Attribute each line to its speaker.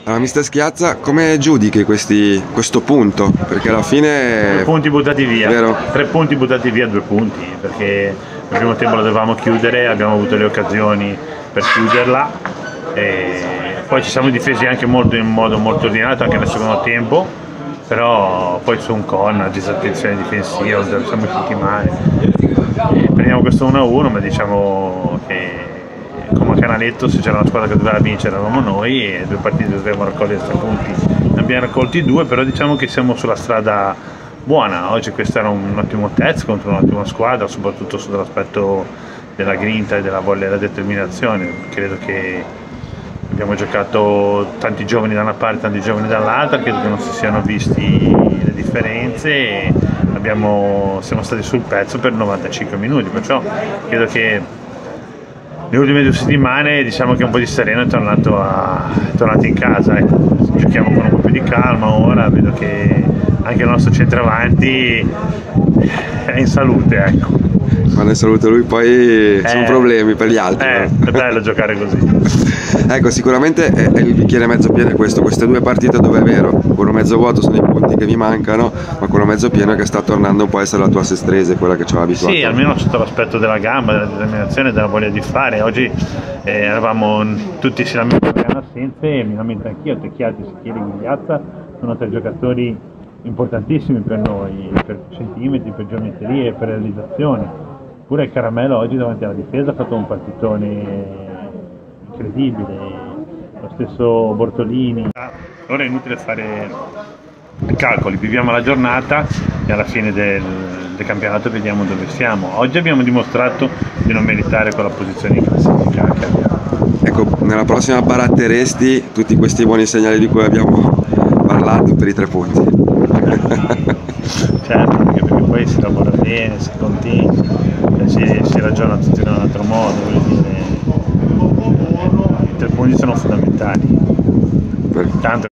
Speaker 1: Allora, mister Schiazza, come giudichi questo punto? Perché alla fine...
Speaker 2: 2 punti buttati via,
Speaker 1: vero?
Speaker 2: 3 punti buttati via, 2 punti, perché nel primo tempo lo dovevamo chiudere, abbiamo avuto le occasioni per chiuderla e poi ci siamo difesi anche in modo molto ordinato anche nel secondo tempo, però poi su un corner, disattenzione difensiva, siamo usciti male. Prendiamo questo 1-1, ma diciamo che come a Canaletto, se c'era una squadra che doveva vincere eravamo noi, e 2 partite dovevamo raccogliere 3 punti, ne abbiamo raccolti 2, però diciamo che siamo sulla strada buona. Oggi questo era un ottimo test contro un'ottima squadra, soprattutto sull'aspetto della grinta e della voglia e della determinazione. Credo che abbiamo giocato tanti giovani da una parte, tanti giovani dall'altra, credo che non si siano visti le differenze e siamo stati sul pezzo per 95 minuti, perciò credo che le ultime 2 settimane diciamo che un po' di sereno è tornato in casa, ecco. Giochiamo con un po' più di calma ora, vedo che anche il nostro centravanti è in salute, ecco.
Speaker 1: Quando è in salute lui poi sono problemi per gli altri.
Speaker 2: È bello giocare così.
Speaker 1: Ecco, sicuramente è il bicchiere mezzo pieno è questo, queste 2 partite dove è vero, quello mezzo vuoto sono i punti che vi mancano, ma quello mezzo pieno è che sta tornando un po' a essere la tua sestrese, quella che ci aveva abituato.
Speaker 2: Sì, almeno sotto l'aspetto della gamba, della determinazione, della voglia di fare. Oggi eravamo tutti si lamentano per assenze e mi lamento anch'io. Tecchiati, Sicchieri, Gugliazza sono 3 giocatori importantissimi per noi, per centimetri, per geometrie, per realizzazioni. Pure il Caramello oggi davanti alla difesa ha fatto un partitone incredibile, lo stesso Bortolini. Ora è inutile fare calcoli, viviamo la giornata e alla fine del campionato vediamo dove siamo. Oggi abbiamo dimostrato di non meritare quella posizione in classifica che abbiamo.
Speaker 1: Ecco, nella prossima baratteresti tutti questi buoni segnali di cui abbiamo parlato per i 3 punti.
Speaker 2: Certo, perché poi si lavora bene, si continua, si ragiona tutti in un altro modo, voglio dire, i 3 punti sono fondamentali. Tanto